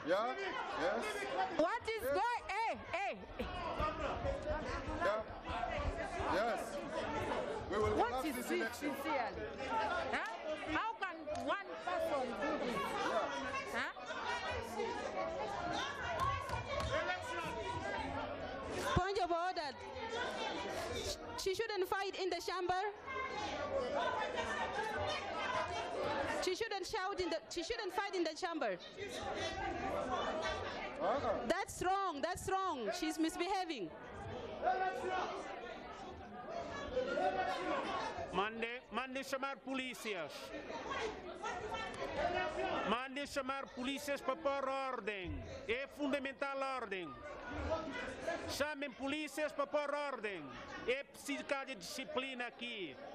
Yeah? Yes? What is going? Hey, hey. Yeah? Yes. We will What collapse is this this election. sincerely? Huh? How can one person do this? Yeah. Huh? Point of order. She shouldn't fight in the chamber. She shouldn't shout in the. She shouldn't fight in the chamber. That's wrong. That's wrong. She's misbehaving. Mande chamar polícias. Mande chamar polícias para pôr ordem. É fundamental a ordem. Chamem polícias para pôr ordem. É preciso que haja disciplina aqui.